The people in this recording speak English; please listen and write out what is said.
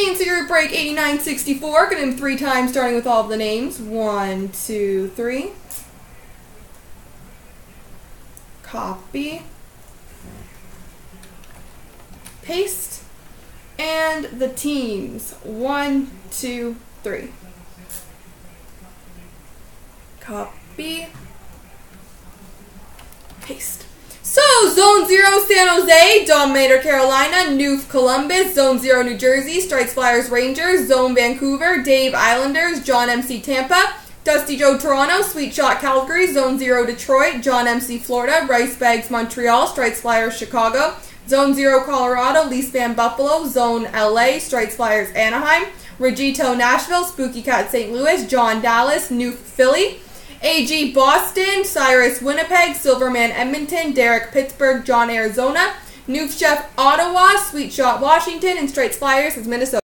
CNC Group Break 8964. Get in 3 times, starting with all of the names. 1, 2, 3. Copy. Paste. And the teams. 1, 2, 3. Copy. Paste. So, Zone 0, San Jose, Dominator, Carolina, Newf, Columbus, Zone 0, New Jersey, Strikes, Flyers, Rangers, Zone, Vancouver, Dave, Islanders, John MC, Tampa, Dusty Joe, Toronto, Sweet Shot, Calgary, Zone 0, Detroit, John MC, Florida, Rice Bags, Montreal, Strikes, Flyers, Chicago, Zone 0, Colorado, Leafs Fan, Buffalo, Zone LA, Strikes, Flyers, Anaheim, Regito, Nashville, Spooky Cat, St. Louis, John, Dallas, Newf, Philly, AG Boston, Cyrus Winnipeg, Silverman Edmonton, Derek Pittsburgh, John Arizona, Noof Chef Ottawa, Sweet Shot Washington, and Straights Flyers is Minnesota.